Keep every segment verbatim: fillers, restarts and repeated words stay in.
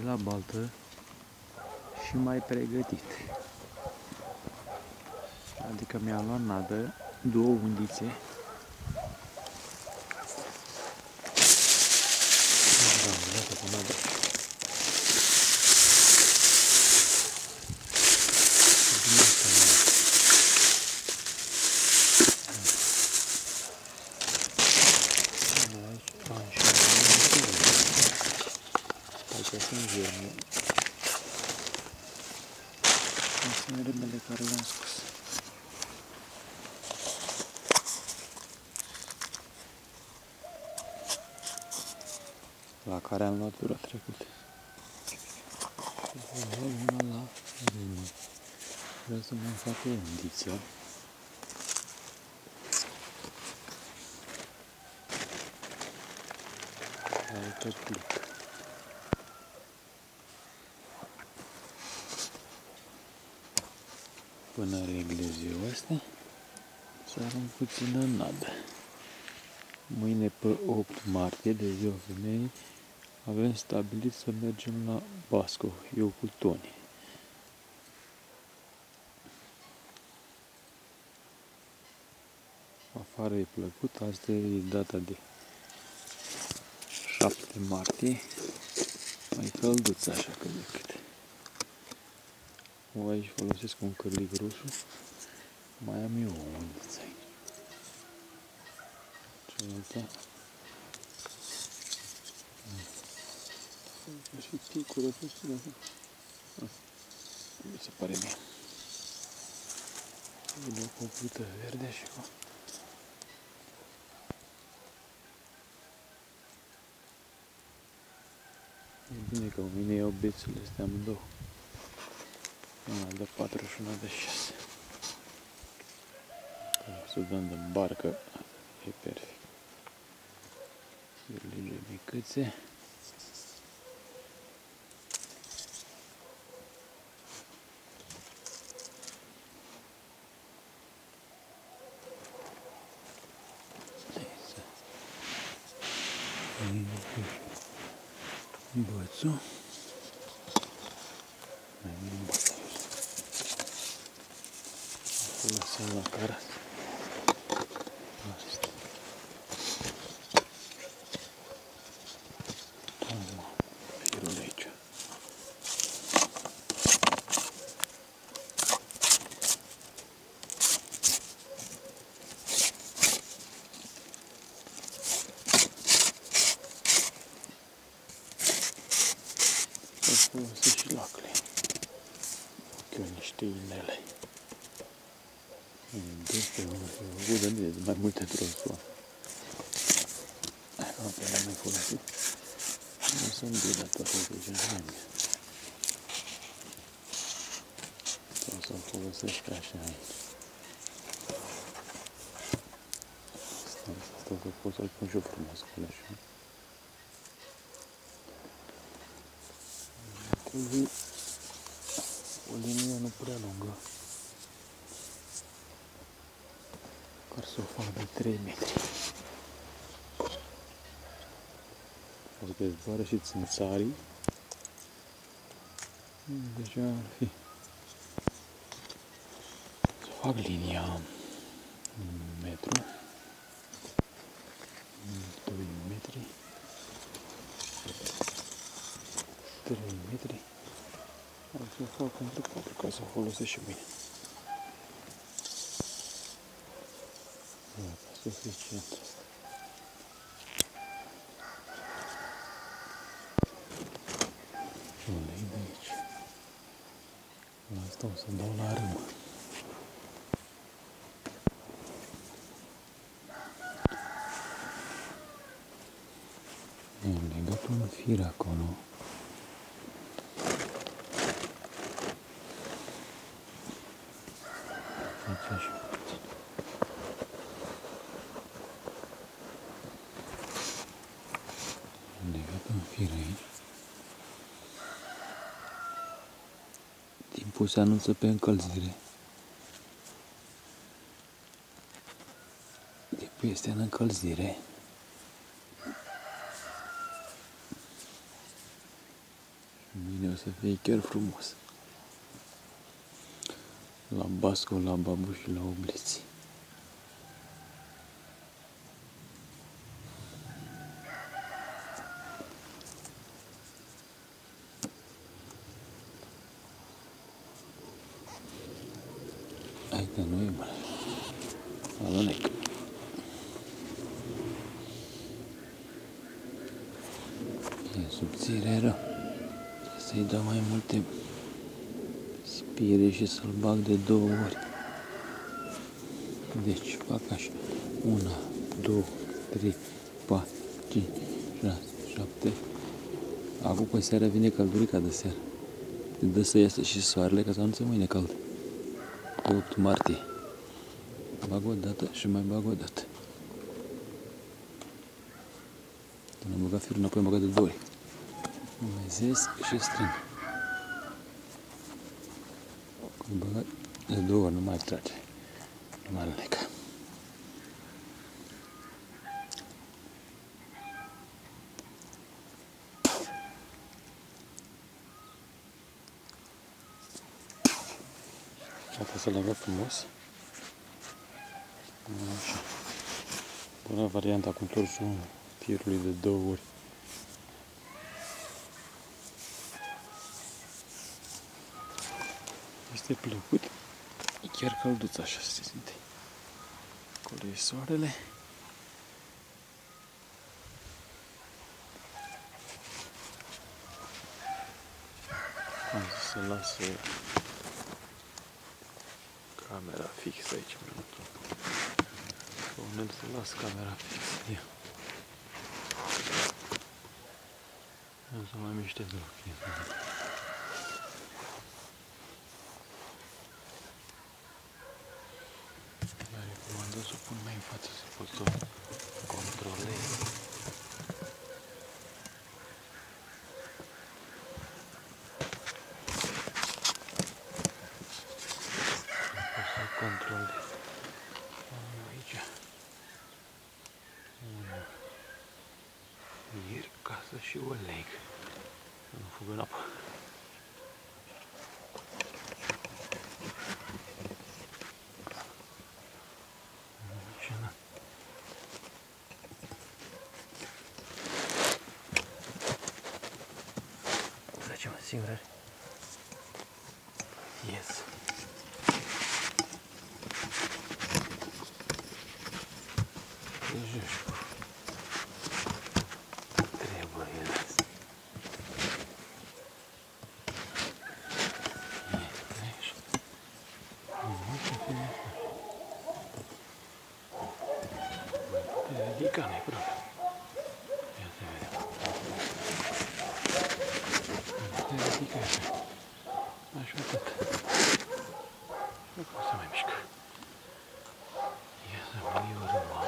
la baltă și mai pregătit. Adică mi-am luat nadă, două undițe. Da, iată cu nadă. Aici sunt germe. Sunt râbele care le-am scos. La care am luat dura trecut. Și vă una la râmă. Vreau să mai fac o undiță. Aici plic. Până reglez eu astea, să arunc puțină nadă. Mâine pe opt martie, de ziua femeii, avem stabilit să mergem la Basco, eu cu Toni. Afară e plăcut, asta e data de șapte martie, mai călduț așa cât de cât. O, aici folosesc un cărlic roșu, mai am eu o undiță aici. Cealaltă. Și ticură, puțin așa. Mi se pare mie. Vine cu o plută verde și cu... E bine că mine iau bețurile astea amândouă. Una de patru și una de șase. Să dăm de barcă, e perfect. Iurile micuțe. Bățul. Mai bine bățul. Lăsăm la carat. Asta. Toma, firul aici. Să folosesc și lacule. Fac eu niște inele. Deci, eu văd de mai multe trosuri. Apoi le-am mai folosit. Nu sunt bine toate de genul. Sau să-l folosesc așa aici. Asta că pot să-l pun și eu frumos cu așa. Trebuie o linie nu prea lungă. Care să o fac de trei metri. O să zboară și țânțarii. Deja ar fi. Să fac linia un metru. doi metri. trei metri. O să fac pentru patru ca să o folosesc și mâine. Gata, suficient. Ulei de aici. Asta o să dau la râmă. Am legat un fir acolo. Aici și puțin. Am legat un fir aici. Timpul se anunță pe încălzire. Timpul este în încălzire. să fie chiar frumos. La Basco, la Babu și la Obliți. Hai că nu e mare. Alunec. E subțire rău. Să-i dau mai multe spire și să-l bag de două ori. Deci fac așa. Una, două, trei, patru, cinci, șase, șapte. Acum pe seara vine căldurica de seară. Te dă să iasă și soarele ca să nu ți mâine cald. opt martie. Bag o dată și mai bag o dată. Când am băgat firul înapoi, am băgat de două ori. Mezesc și strâng. Când am băgat de două ori, nu mai trage. Nu mai alunecă. Asta să legă frumos. Așa. Bună varianta cu întorsul firului de două ori. Este plăcut. E chiar călduț așa se simte. Acolo e soarele. Am zis să las camera fix aici, minutul. Punem să las camera fix. Ia. Nu să mai miște deloc. Dar recomandă să o pun mai în față, să pot să o controlez. Controlez. Aici. Ieri casă și o leg. Să nu fugă în apă. Aici, na. Facem singur. Yes. Ridica, nu-i problema. Ia să vedem. Nu te ridică așa. Așa tot. Nu cum se mai mișcă. Ia să mai o rămă.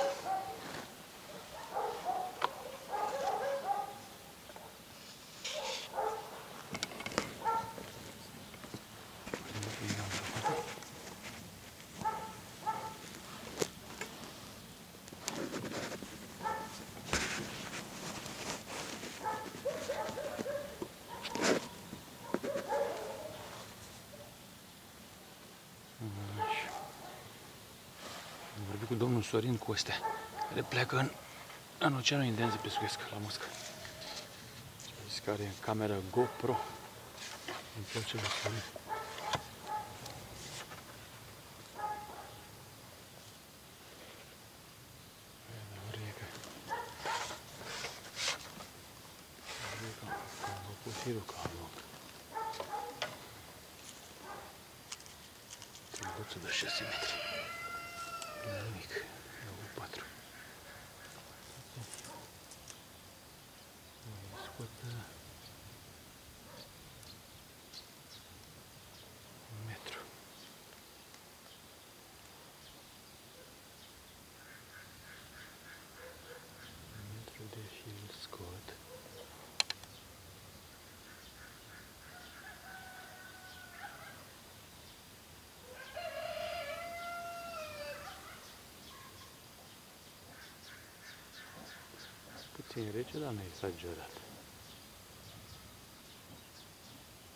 Am vorbit cu domnul Sorin Costea, care pleacă în, în Oceanul Indian să pescuiesc la Mosca. Zis că are camera GoPro. Îmi place la Sorin. Firul ca loc. Trăbuță de șase metri. E nimic. E o patru. Mai scot un metru. Un metru de fil scot. Puțin rece, dar nu exagerat.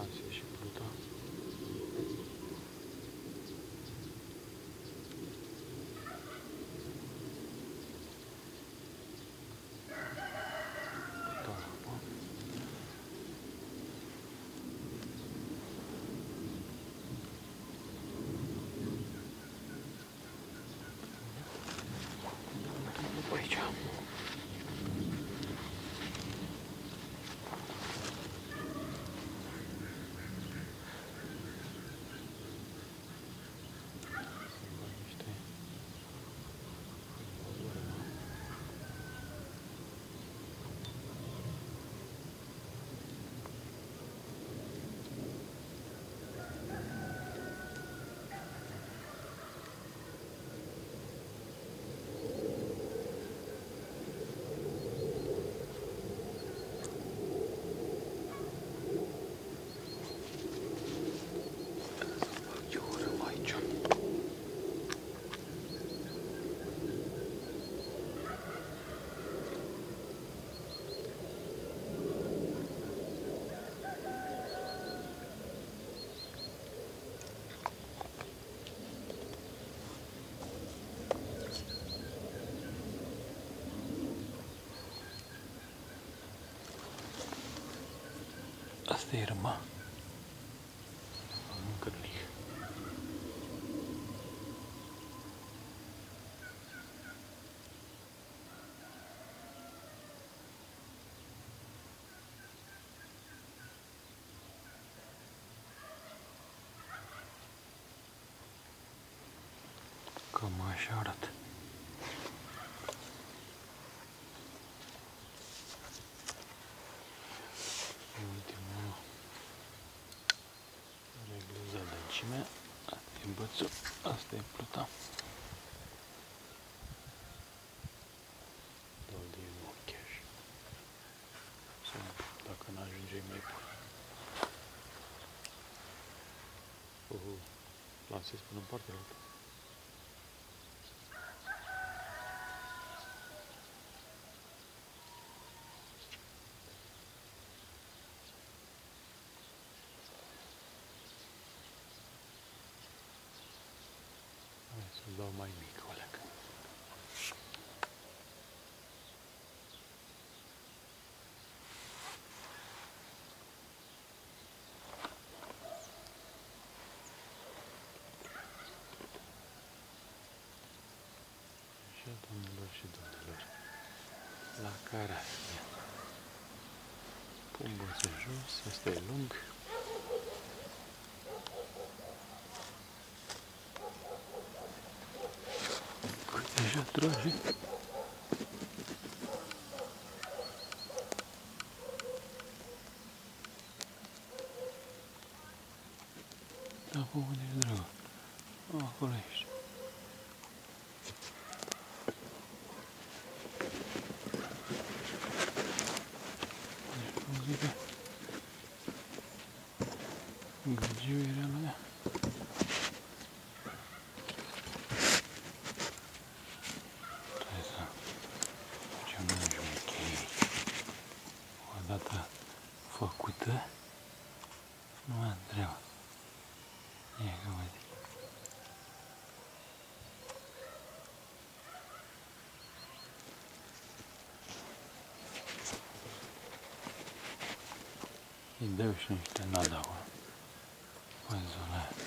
Azi e și pluta. Aici. Asta e râma. Am încărlit. Cam așa arată. Ultimul regleza adâncimea. Asta e bățul, asta e pluta. Dau de ochiaș. Sau dacă n-ajunge mai pun. Uhu, lansez până în partea altă. Să-l dau mai mic, o leacă. Așa, domnilor și domnilor, la carasă. Pun bățul jos, ăsta e lung. Deja trage. Da, pe unde e dragă? Acolo ești. Deci, cum zice, gârgiu era la ea. Odată făcută, nu mai întreabă. Ia că văd. Îi dau și niște nada acolo, în zona aia.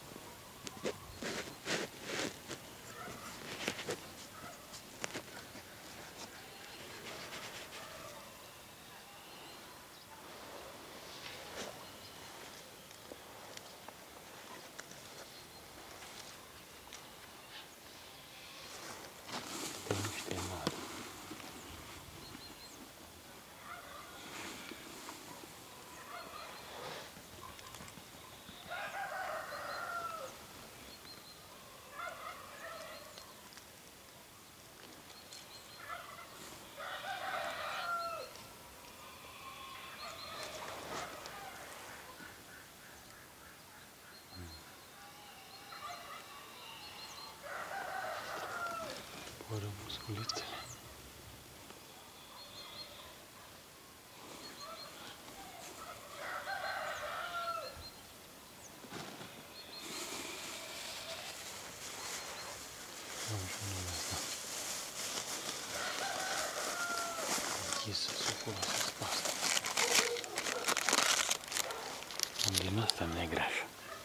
Fără musculițele. Am și unul ăsta. Închisă, să folosesc pe asta. Am din asta negreaș.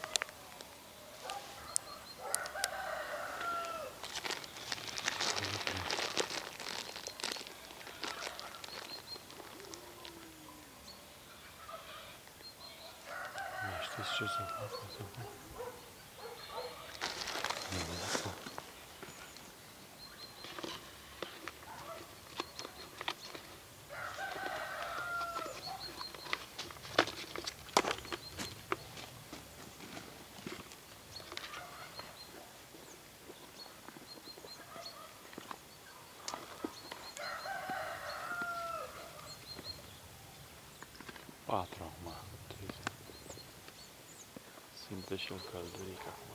Știți ce să fac? O să fac. Nu văd acolo. Patru acum. Simte și el călduric acum.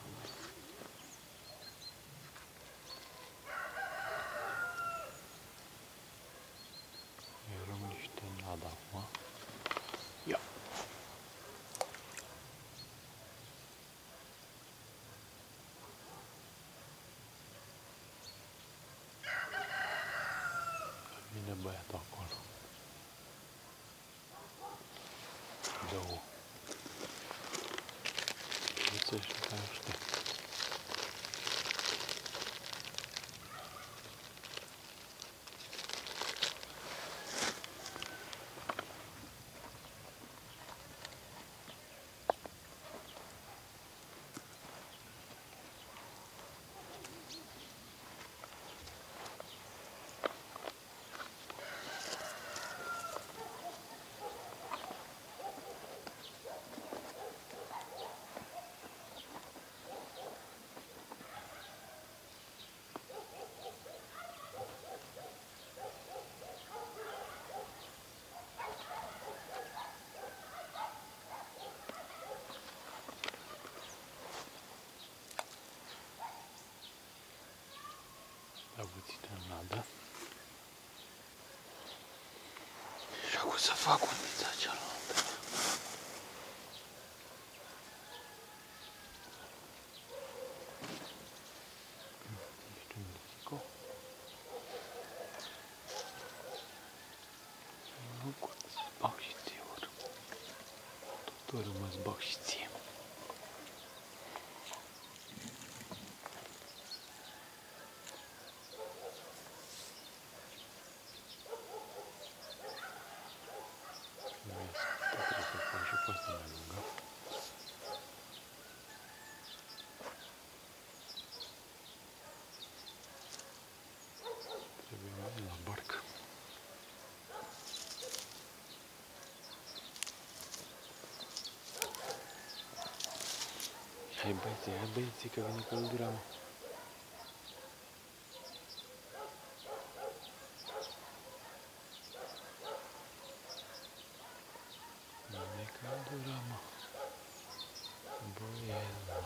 Eu rămân niște nada acum. Ia! Vine băiatul acolo. Două. Uite-și că nu știu. La puțină nadă. Și acum să fac undița cealaltă. Ești un zico. Nu cu îți bag și ție ori. Tot ori mă-ți bag și ție. Hai băieții, hai băieții că vine căldura, mă. Vine căldura, mă. Băiel, mă.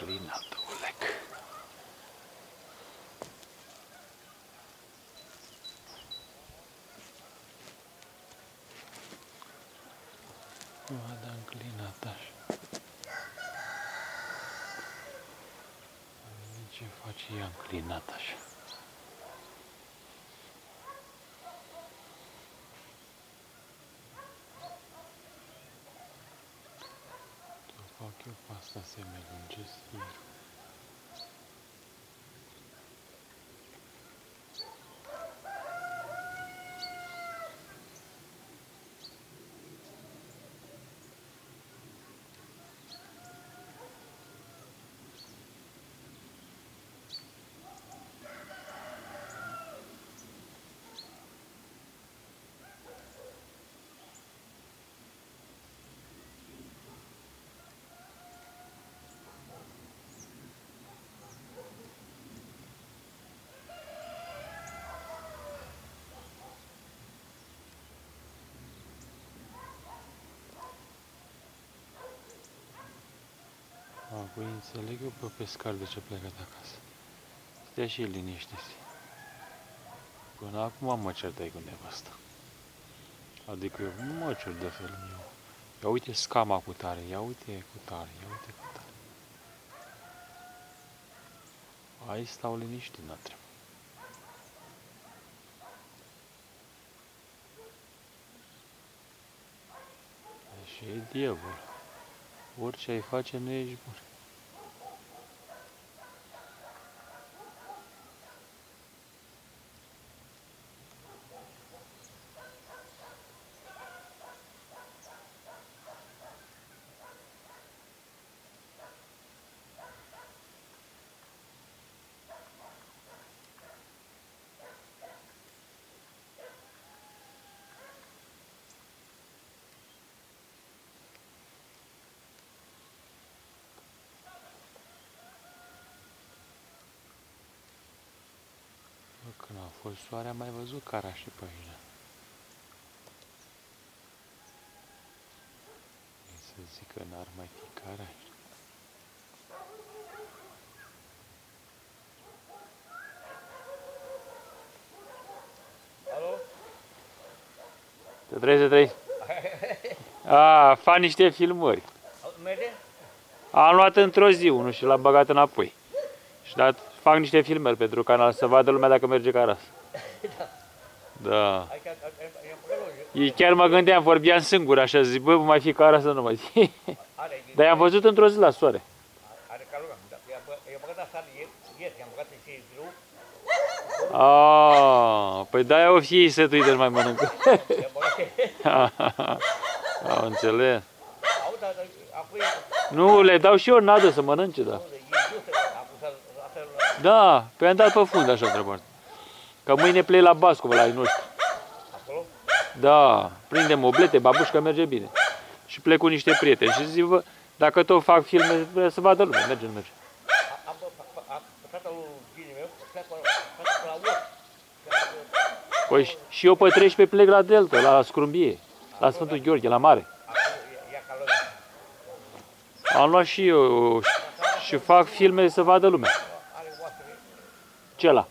înclinată, ulec. Vada înclinată așa. Ce face ea înclinată așa? Fac eu pe asta să mi lungesc firul. Apoi înțeleg eu pe pescar de ce plecă de acasă. Stea și liniște-se. Până acum mă certai cu nevasta. Adică eu nu mă cer de felul meu. Ia uite scama cu tare, ia uite cu tare, ia uite cu tare. Aici stau liniștit, n-a treabă. Și e diavol. Orice ai face, nu ești bun. Când a fost soare, am mai văzut carașe pe aici. Să zic că n-ar mai fi carașe. Alo? Te trezi, te trezi. A, fac niște filmări. Merge? Am luat într-o zi unul și l-am băgat înapoi. Și dat, fac niște filmări pentru canal, să vadă lumea dacă merge caras. Da. Ei chiar mă gândeam, vorbeam singur așa, zic, bă, mai fi caras să nu mai zi. Dar i-am văzut într-o zi la soare. Aaaa, păi de-aia o fi să tu de mai mănâncă. Am înțeles. Nu, le dau și eu nadă să mănânce, da. Da, pe am dat pe fund așa întrebare. Că mâine plec la Bascova, la ai noștri. Da, prindem oblete, babușca merge bine. Și plec cu niște prieteni și zic, vă, dacă tot fac filme, să vadă lumea, merge, nu merge. Păi și eu pe treisprezece plec la Delta, la Scrumbie, la Sfântul Gheorghe, la mare. Am luat și eu și fac filme să vadă lumea. Ce ăla?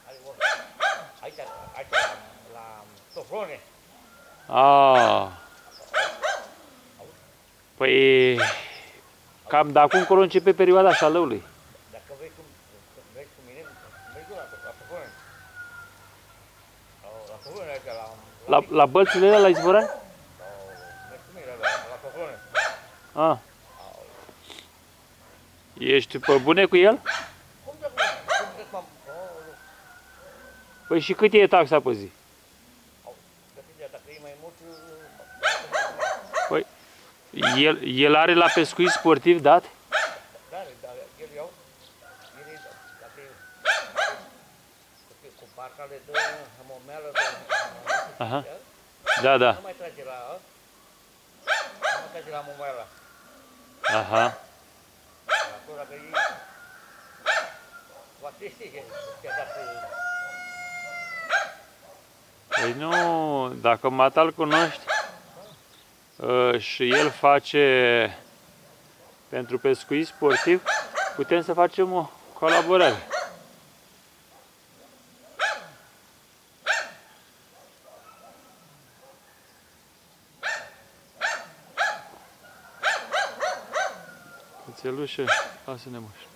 Ah. Păi cam de acum încolo începe perioada șalăului. La, la bălțile alea la Izvorani? Ah. Ești pe bune cu el? Păi și cât e taxa pe zi? Păi, el, el are la pescuit sportiv dat? Aha. Da, da. Aha. Păi nu, dacă Matal cunoști uh, și el face pentru pescuit sportiv, Putem să facem o colaborare. Cățelușă, lasă-ne moș.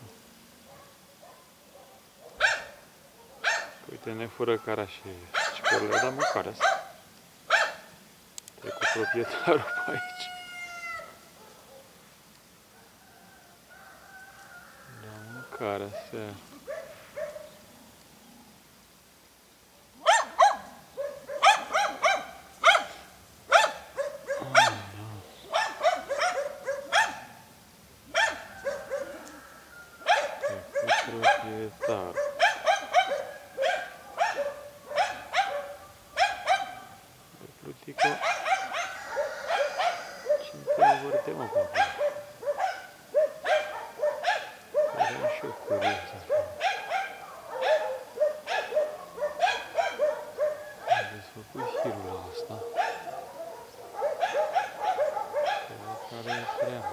Uite, ne fură cara și cicorile, dar măcar asta. E cu proprietarul pe aici. Da, mâncare astea. Proprietar. Plutico. Cine te vorbe, mă, pe acolo? Eram și eu curios. Am desfăcut hirul ăsta. Care e treaba?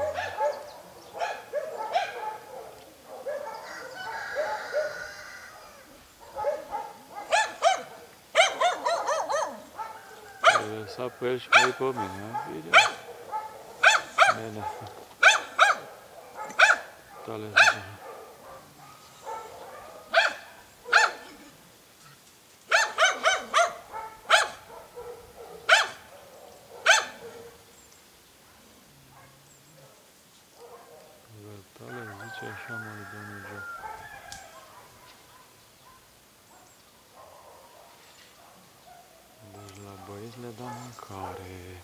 Lăsa pe el și mai pe mine, bine. Bine. Tale zi. Tale zice așa mai domnul joc. Deci la băieți le dăm mâncare.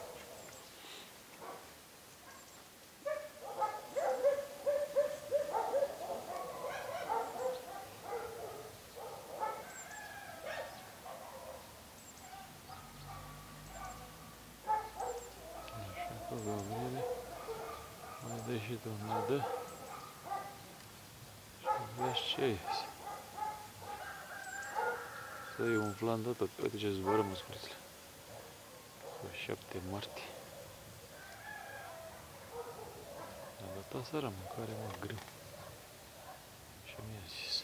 Așa că Gabriele mai dă și tornadă și vezi ce iese. Să-i umflam de tot. Uite ce zboară măsculițele. Cu șapte martie. Am dat seara mâncare mai greu. Și mi-a zis.